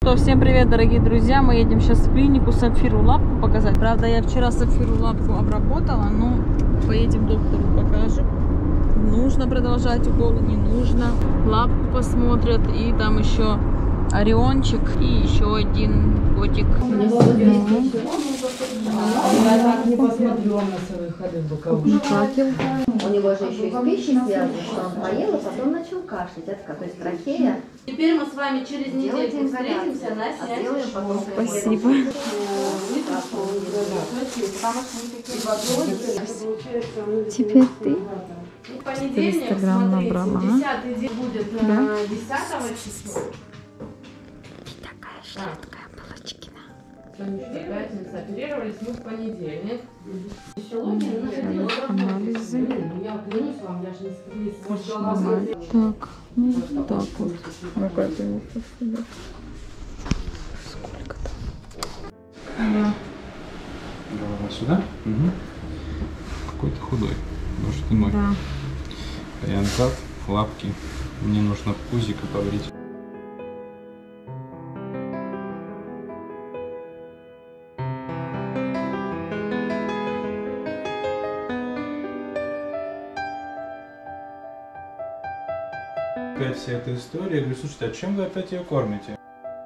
Что, всем привет, дорогие друзья. Мы едем сейчас в клинику Сапфиру лапку показать. Правда, я вчера Сапфиру лапку обработала, но поедем доктору покажем. Нужно продолжать уколы, не нужно. Лапку посмотрят. И там еще Ориончик и еще один котик. Не посмотрю на свои ходы боковые. У него же еще и с пищей связано, что он поел, а потом начал кашлять. Это то есть трахея. Теперь мы с вами через недельку встретимся на снятие швов. Спасибо. Теперь ты. В понедельник, 400 грамм набрала, смотрите, 10-й день будет 10 числа. Такая сладкая Палочкина. Пятница, оперировались мы в понедельник. Анализы. Я клянусь вам, я же не сказала. Так, ну так вот. Ну-ка, ты не посмотри. Сколько там? Да. Голова сюда? Угу. Какой-то худой. Может и мой. Да. Янзад, лапки. Мне нужно пузико побрить. Опять вся эта история. Я говорю, слушайте, а чем вы опять ее кормите?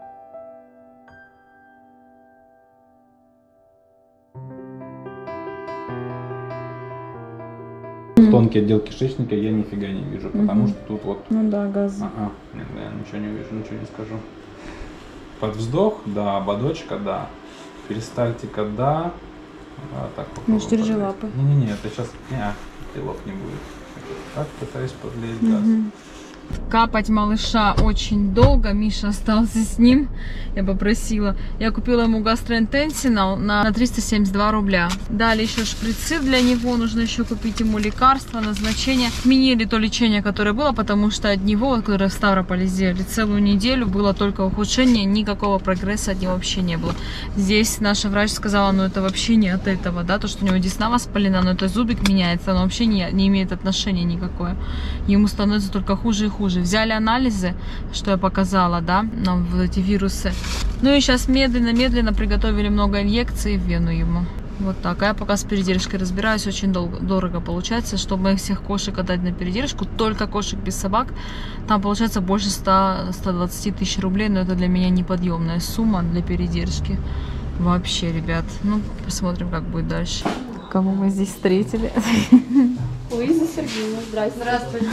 Тонкий отдел кишечника я нифига не вижу, потому что тут вот... Ну да, газ. Ага, нет, я ничего не увижу, ничего не скажу. Под вздох, да, ободочка, да. Перистальтика, да. А, так, Значит, держи лапы. Не-не-не, это сейчас... Телок не будет. Так, пытаюсь подлезть газ. Капать малыша очень долго. Миша остался с ним. Я попросила. Я купила ему гастроинтенсинал на 372 рубля. Дали еще шприцы для него. Нужно еще купить ему лекарства, назначение. Отменили то лечение, которое было, потому что от него, которое в Ставрополе сделали, целую неделю было только ухудшение. Никакого прогресса от него вообще не было. Здесь наша врач сказала, ну это вообще не от этого, да, то, что у него десна воспалена, но это зубик меняется, но вообще не имеет отношения никакое. Ему становится только хуже и хуже. Взяли анализы, что я показала, да, нам вот эти вирусы. Ну и сейчас медленно-медленно приготовили много инъекций в вену ему. Вот так. А я пока с передержкой разбираюсь, очень дорого получается. Чтобы моих всех кошек отдать на передержку, только кошек без собак, там получается больше 100-120 тысяч рублей, но это для меня неподъемная сумма для передержки. Вообще, ребят. Ну, посмотрим, как будет дальше. Кого мы здесь встретили? Луиза Сергеевна, здравствуйте. Здравствуйте.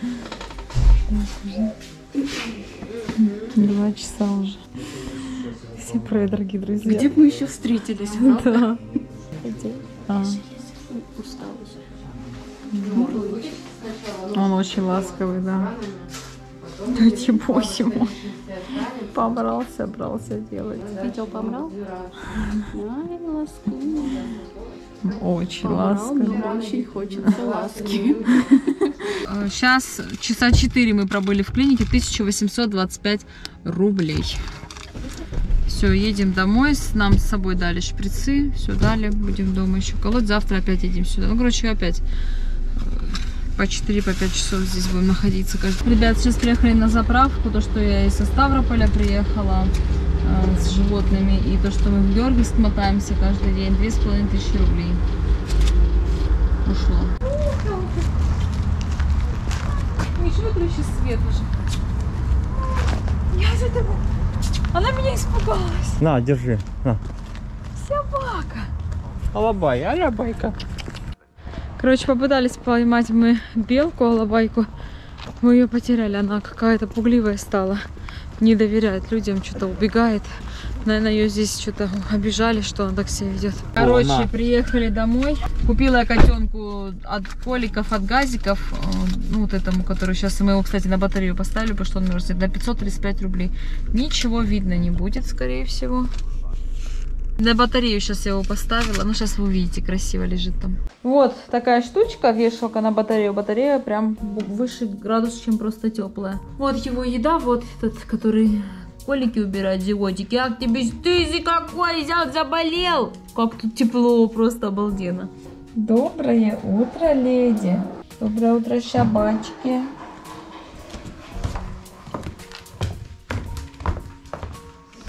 2 часа уже. Всем привет, дорогие друзья. Где бы мы еще встретились? Да. Он очень ласковый, да. Дайте бось ему. Побрался, брался делать. Видео побрал? Ай, ласку. Очень ласковый. Очень хочется ласки. Сейчас часа 4 мы пробыли в клинике, 1825 рублей. Все, едем домой. Нам с собой дали шприцы. Все дали. Будем дома еще колоть. Завтра опять едем сюда. Ну, короче, опять по 4-5 часов здесь будем находиться. Ребят, сейчас приехали на заправку. То, что я из Ставрополя приехала с животными. И то, что мы в Георгиевск мотаемся каждый день. 2500 рублей ушло. Миша, выключи свет уже. Я за тобой. Она меня испугалась. На, держи. На. Собака. Алабай, алабайка. Короче, попытались поймать мы белку, алабайку. Мы ее потеряли. Она какая-то пугливая стала. Не доверяет людям, что-то убегает. Наверное, ее здесь что-то обижали, что она так себя ведет. Короче, приехали домой. Купила я котенку от коликов, от газиков. Ну, вот этому, который сейчас... Мы его, кстати, на батарею поставили, потому что он мерзнет. На 535 рублей. Ничего видно не будет, скорее всего. На батарею сейчас я его поставила. Ну, сейчас вы увидите, красиво лежит там. Вот такая штучка, вешалка на батарею. Батарея прям выше градуса, чем просто теплая. Вот его еда, вот этот, который... Колики убирать, животики. Ах, тебе стызи какой, взял, заболел. Как тут тепло, просто обалденно. Доброе утро, леди. Доброе утро, шабачки.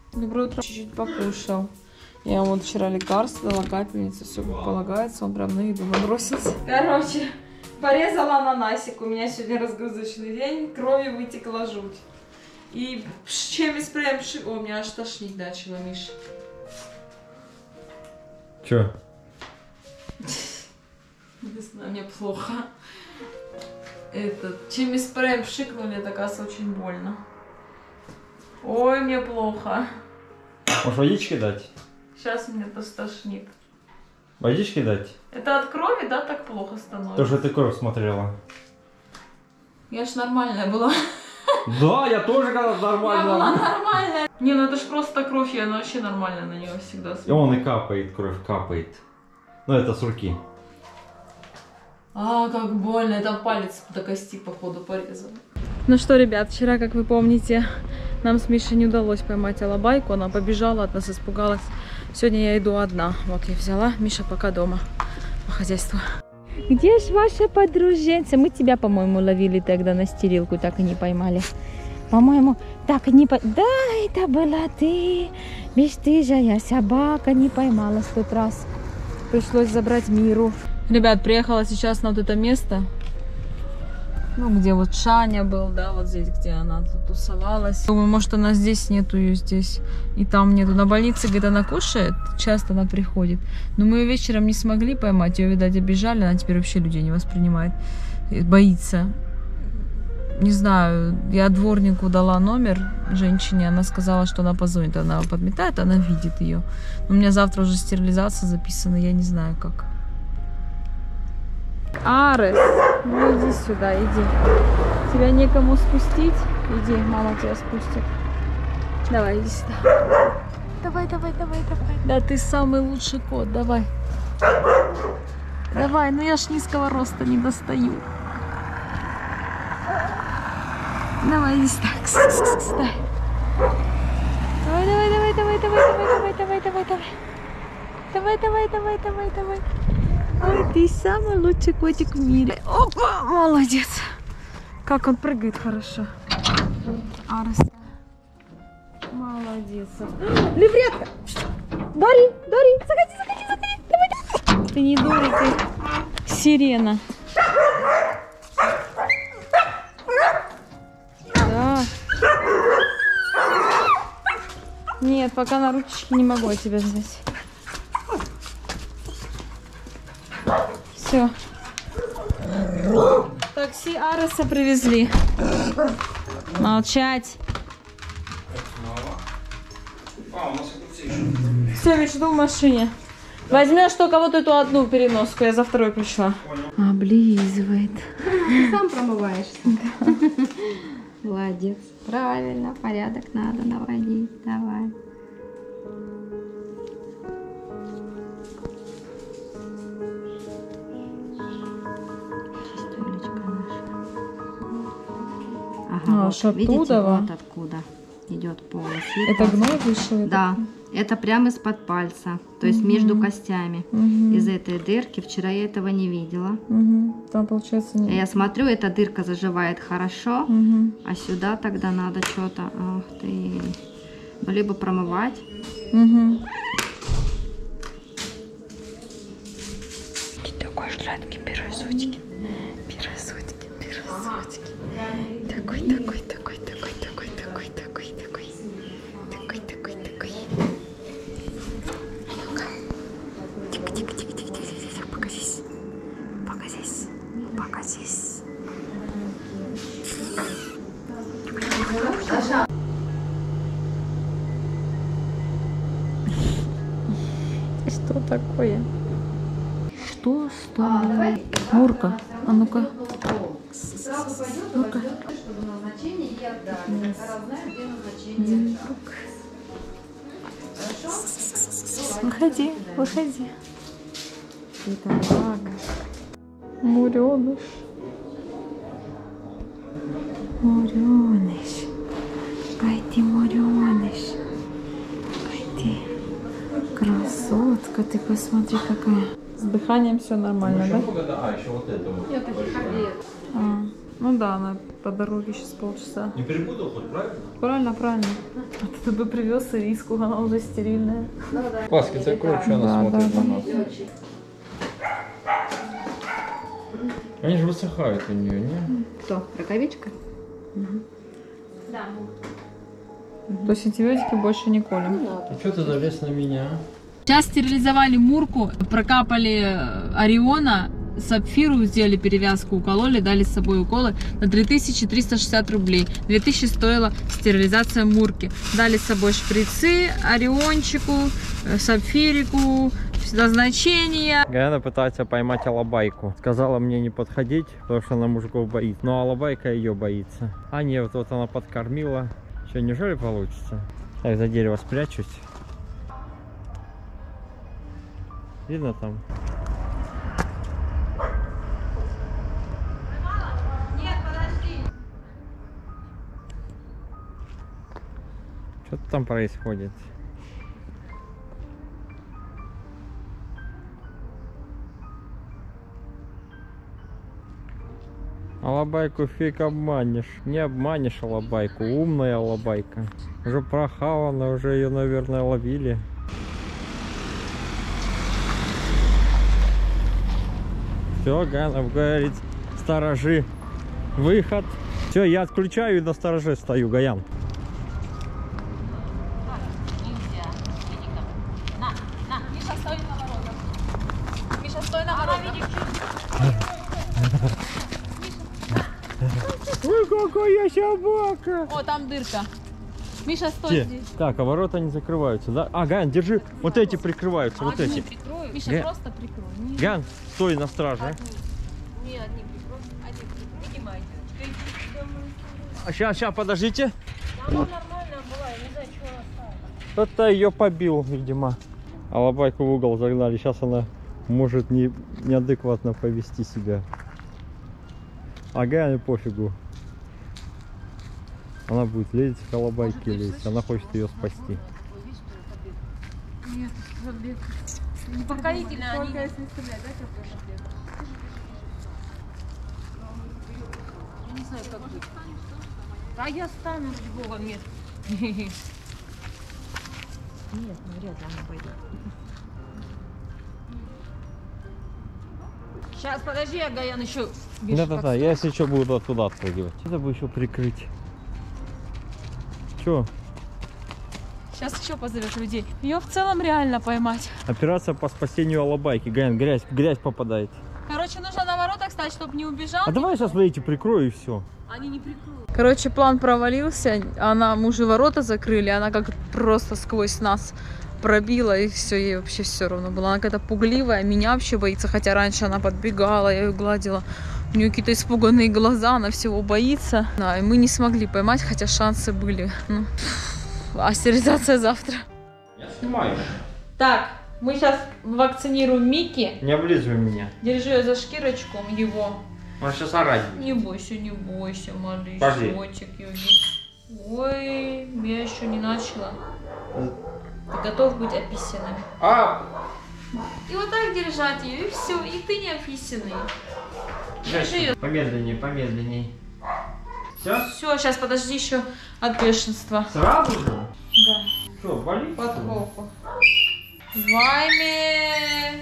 Доброе утро. Чуть-чуть покушал. Я вот вчера лекарство дала, капельница, все как полагается. Он прям на еду набросился. Короче, порезала ананасик. У меня сегодня разгрузочный день. Крови вытекла жуть. И чем спреем О, меня аж тошнить начало, Миша. Чё? Не знаю, мне плохо. Чем спреем пшикнули, это, оказывается, очень больно. Ой, мне плохо. Может, водички дать? Сейчас меня тошнит. Водички дать? Это от крови, да, так плохо становится? То, что ты кровь смотрела. Я ж нормальная была. Да, я тоже когда Я была нормально. нормальная. Не, ну это ж просто кровь, я вообще нормально на нее всегда И смотрю. он и капает, кровь капает. Ну, это с руки. А, как больно. Это палец до кости, походу, порезал. Ну что, ребят, вчера, как вы помните, нам с Мишей не удалось поймать алабайку. Она побежала от нас, испугалась. Сегодня я иду одна. Вот я взяла. Миша пока дома по хозяйству. Где ж ваша подруженца? Мы тебя, по-моему, ловили тогда на стерилку, так и не поймали. По-моему, так и не поймали. Да, это была ты. Бесстыжая собака, не поймала 100 раз. Пришлось забрать Миру. Ребят, приехала сейчас на вот это место. Ну, где вот Шаня был, да, вот здесь, где она тут тусовалась. Думаю, может, она здесь, нету ее здесь. И там нету. На больнице, где она кушает, часто она приходит. Но мы ее вечером не смогли поймать. Ее, видать, обижали. Она теперь вообще людей не воспринимает. Боится. Не знаю, я дворнику дала номер женщине. Она сказала, что она позвонит. Она подметает, она видит ее. У меня завтра уже стерилизация записана. Я не знаю, как. Арес, ну иди сюда, иди. Тебя некому спустить. Иди, мама тебя спустит. Давай, иди сюда. Давай, давай, давай, давай. Да ты самый лучший кот, давай. Давай, ну я ж низкого роста не достаю. Давай, иди сюда. Давай. Давай, давай, давай, давай, давай, давай, давай, давай, давай. Давай, давай, давай, давай, давай. Ой, ты самый лучший котик в мире. Опа, молодец. Как он прыгает хорошо. Арес. Молодец. Левретка. Дори, Дори, заходи, заходи, заходи. Давай. Ты не Дори, ты сирена. Да. Нет, пока на ручечки не могу я тебя взять. Все. Такси Ареса привезли. Молчать. Все, Миш, жду в машине. Возьмешь только вот эту одну переноску, я за второй пришла. Облизывает. Ты сам промываешься. Молодец. Правильно, порядок надо наводить. Давай. Ага, Аж вот, видите, оттуда, вот откуда идет полос. Это гной вышел? Да, это прямо из-под пальца, то есть между костями. Из этой дырки. Вчера я этого не видела. Там получается нет. Я смотрю, эта дырка заживает хорошо, а сюда тогда надо что-то. Ах ты. Ну, либо промывать. Такой сладкий пирожочек. Пирожочки, пирожочки. Такой, такой, такой, такой, такой, такой, такой, такой. Такой, такой, такой. Ну-ка. Тихо, тихо, тихо, тихо, тихо, тихо. Пока здесь. Пока здесь. Пока здесь. Что такое? Что стало? Мурка, а ну-ка. Ну-ка. Выходи, выходи. Итак. Муреныш. Муреныш. Ай ты, муреныш. Ай ты. Красотка, ты посмотри какая. С дыханием все нормально, да? А, еще вот это вот. Ну да, она по дороге сейчас полчаса. Не перепутал хоть, правильно? Правильно, правильно. А ты бы привез ириску, она уже стерильная. Паски, це коротше, вона смотрит на нас. Они же высыхают у нее, не? Кто? Рукавичка? Да. То есть антибиотики больше не колем. А что ты залез на меня? Сейчас стерилизовали Мурку, прокапали Ориона, Сапфиру, сделали перевязку, укололи, дали с собой уколы на 3360 рублей. 2000 стоила стерилизация Мурки. Дали с собой шприцы, Ориончику, Сапфирику, назначения. Гаяна пытается поймать алабайку. Сказала мне не подходить, потому что она мужиков боится. Но алабайка ее боится. А нет, вот она подкормила. Что, неужели получится? Так, за дерево спрячусь. Видно там? Нет, подожди. Что там происходит? Алабайку фиг обманешь. Не обманешь алабайку. Умная алабайка. Уже прохавана, уже ее, наверное, ловили. Все, Ганов говорит, сторожи. Выход. Все, я отключаю и на стороже стою, Гаян. Миша, стой на воротах. Миша, стой на воротах. Ой, какая собака! О, там дырка. Миша, стой Где? здесь. Так, а ворота не закрываются, да? А, Ган, держи. Вот эти прикрываются, вот эти. Прикрою. Миша, Гэ- просто прикрой. Не- Ган, стой на страже. Не, одни прикрой. Один прикрой. Поднимай, девочка. А сейчас, подождите. Она нормальная была, я не знаю, что она стала. Кто-то ее побил, видимо. Алабайку в угол загнали. Сейчас она может неадекватно повести себя. А Гане пофигу. Она будет лезть к алабайке лезть. Она хочет ее спасти. Нет, забег. Успокоительно они. Только если стрелять, да, как побег? Я не знаю, как быть. А я стану, ради бога, нет. Нет, вряд ли она пойдет. Сейчас, подожди, я Гаян еще. Да-да-да, я если что буду оттуда отпрыгивать. Это бы еще прикрыть. Че? Сейчас еще позовешь людей. Ее в целом реально поймать. Операция по спасению алабайки. Гаян, грязь попадает. Короче, нужно на воротах стать, чтобы не убежал. А давай сейчас эти прикрою и все. Они не прикроют. Короче, план провалился. Она, мужи ворота закрыли, она как просто сквозь нас пробила, и все, ей вообще все равно было. Она какая-то пугливая, меня вообще боится, хотя раньше она подбегала, я ее гладила. У нее какие-то испуганные глаза, она всего боится. Да, и мы не смогли поймать, хотя шансы были. Ну, а стерилизация завтра. Я снимаю. Так, мы сейчас вакцинируем Микки. Не облизывай меня. Держи ее за шкирочку его. Он сейчас орать будет. Не бойся, малыш. Пошли. Котик, ой, я еще не начала. Ты готов быть описанным. А! И вот так держать ее, и все, и ты не описанный. Держи ее. Помедленней. Все? Все, сейчас подожди еще от бешенства. Сразу же? Да, Что, болит? подколку. Вами.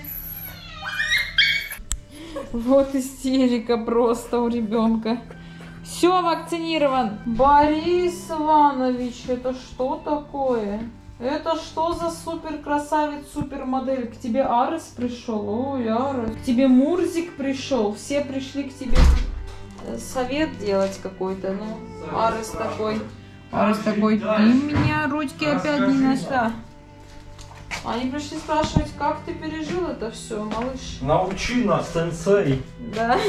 Вот истерика просто у ребенка. Все, вакцинирован. Борис Иванович, это что такое? Это что за супер красавец, супер модель? К тебе Арес пришел? Ой, Арес. К тебе Мурзик пришел. Все пришли к тебе совет делать какой-то. Ну, Арес такой. Арес такой. Ты меня ручки опять не нашла. Они пришли спрашивать, как ты пережил это все, малыш. Научи нас, сенсей. Да.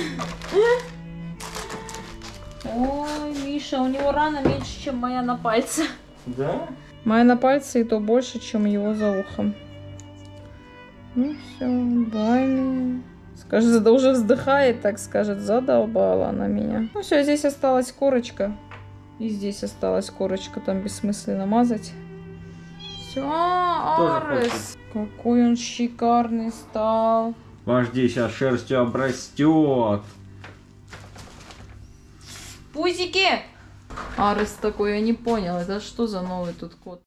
Ой, Миша, у него рана меньше, чем моя на пальце. Да? Моя на пальце и то больше, чем его за ухом. Ну все, бай. Скажет, да уже вздыхает, так скажет, задолбала она меня. Ну все, здесь осталась корочка. И здесь осталась корочка, там бессмысленно мазать. Все, Арес. Какой он шикарный стал. Подожди, сейчас шерстью обрастет. Пузики! Арес такой, я не понял, это что за новый тут кот?